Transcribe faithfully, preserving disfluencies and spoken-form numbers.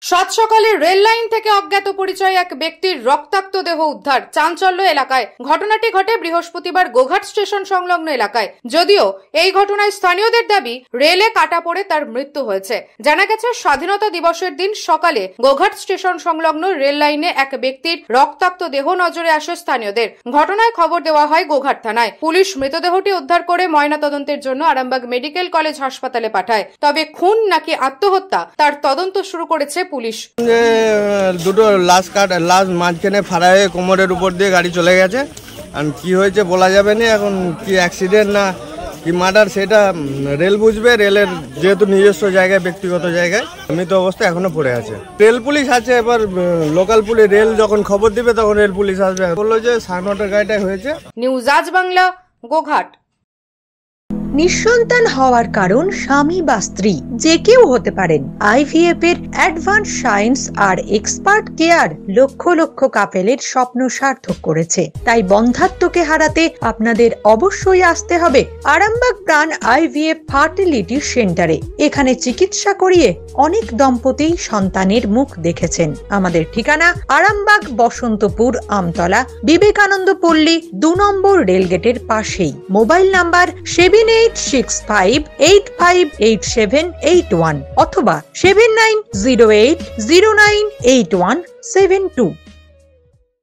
সাত সকালে rail line থেকে অজ্ঞাত পরিচয় এক ব্যক্তির রক্তাক্ত দেহ উদ্ধার, চাঞ্চল্য এলাকায়। ঘটনাটি ঘটে বৃহস্পতিবার গোঘাট স্টেশন সংলগ্ন এলাকায়। যদিও এই ঘটনায় স্থানীয়দের দাবি রেলে কাটা পড়ে তার মৃত্যু হয়েছে। জানা গেছে, স্বাধীনতা দিবসের দিন সকালে গোঘাট স্টেশন সংলগ্ন রেল লাইনে এক ব্যক্তির রক্তাক্ত দেহ নজরে আসে স্থানীয়দের। ঘটনায় খবর দেওয়া হয় গোঘাট থানায়। পুলিশ মৃতদেহটি উদ্ধার করে ময়নাতদন্তের জন্য আরামবাগ মেডিকেল কলেজ হাসপাতালে পাঠায়। তবে খুন নাকি আত্মহত্যা তার তদন্ত শুরু করেছে পুলিশ। দুটো লাশ কাট লাশ মাঝখানে ফাড়া হয়ে কোমরের উপর দিয়ে গাড়ি চলে গেছে। আর কি হয়েছে বলা যাবে না, এখন কি অ্যাক্সিডেন্ট না কি মার্ডার সেটা রেল বুঝবে। রেলের যেহেতু নিজস্ব জায়গায়, ব্যক্তিগত জায়গায় মৃত অবস্থা এখনো পড়ে আছে। রেল পুলিশ আছে, এবার লোকাল পুলিশ রেল যখন খবর দিবে তখন রেল পুলিশ আসবে। বললো যে সাড়ে নটার গাড়িটা হয়েছে। নিউজ আজ বাংলা, গোঘাট। নিঃসন্তান হওয়ার কারণ স্বামী বা স্ত্রী যে কেউ হতে পারেন। আইভিএফ এর অ্যাডভান্স সায়েন্স আর এক্সপার্ট কেয়ার লক্ষ লক্ষ কাপেলের স্বপ্ন সার্থক করেছে। তাই বন্ধাত্বকে হারাতে আপনাদের অবশ্যই আসতে হবে আরামবাগ প্রাণ আইভিএফ ফার্টিলিটি সেন্টারে। এখানে চিকিৎসা করিয়ে অনেক দম্পতি সন্তানের মুখ দেখেছেন। আমাদের ঠিকানা আরামবাগ বসন্তপুর আমতলা বিবেকানন্দ পল্লী দু নম্বর রেলগেটের পাশেই। Mobile number seven eight six five eight five eight seven eight one অথবা seven nine zero eight zero nine eight one seven two.